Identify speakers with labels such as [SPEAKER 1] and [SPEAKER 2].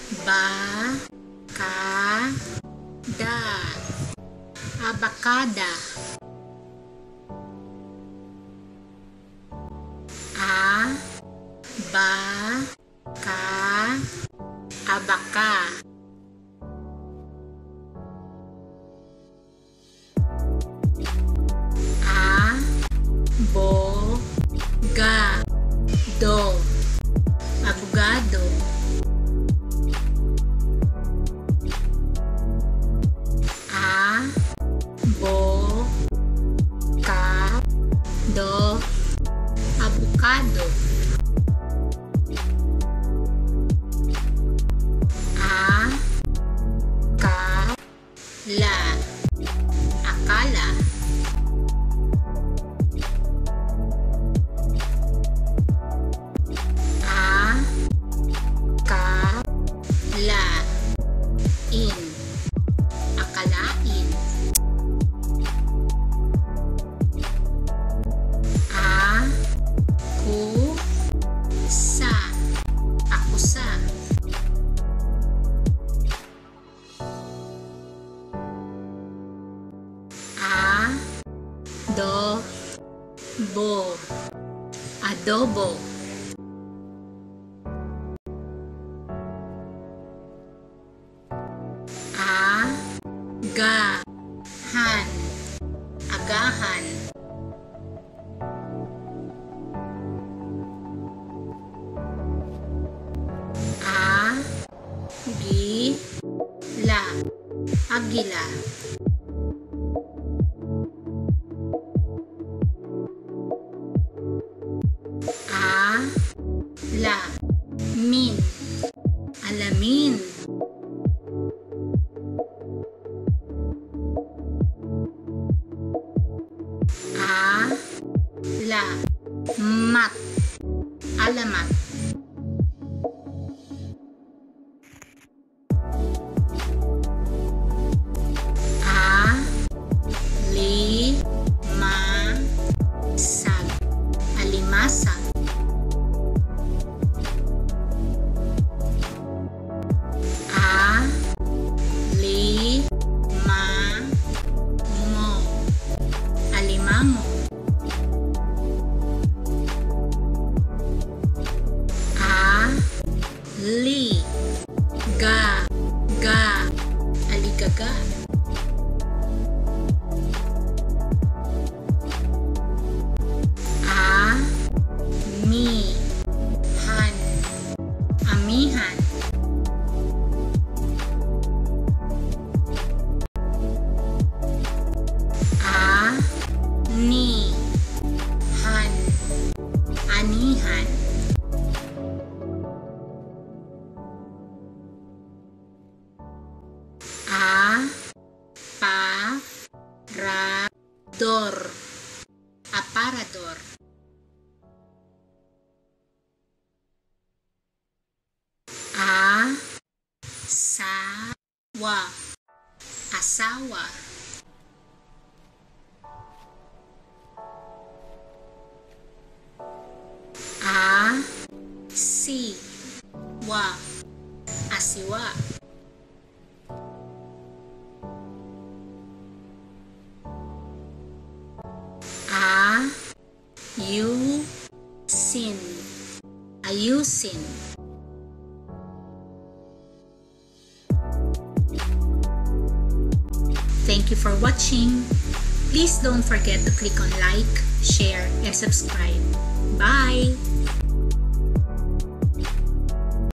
[SPEAKER 1] ba ka da abakada a ba ka abaka a bo ga do abogado a bo ka do abogado a ka la akala a ka la in akalain a ku sa akusa a do bo adobo a ga han agahan a gi la agila a la min alamin a la mat alamat a li ma sag alimasag a li ma mo alimango a li ga aligaga a mi han amihan a ni han anihan a pa ra dor aparador a sa wa asawa a si wa asiwa a yu sin ayusin Thank you for watching. Please don't forget to click on like, share, and subscribe. Bye!